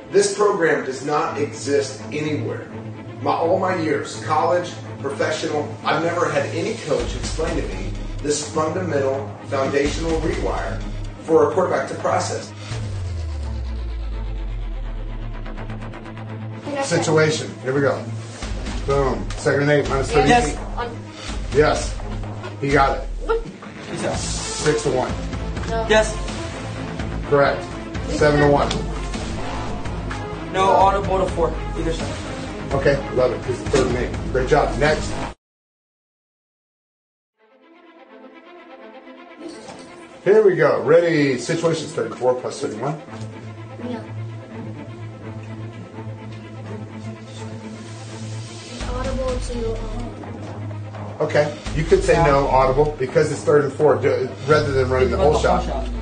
This program does not exist anywhere. All my years, college, professional, I've never had any coach explain to me this fundamental, foundational rewire for a quarterback to process. Situation. Here we go. Boom. 2nd and 8, minus 30. Yes. Yes. He got it. What? 6 to 1. No. Yes. Correct. 7 to 1. No, audible to 4. Either side. Okay, love it. This is 3rd and 8. Great job. Next. Here we go. Ready. Situations 34 plus 31. Yeah. Audible to. Okay. You could say no audible because it's 3rd and 4 rather than running the whole shot.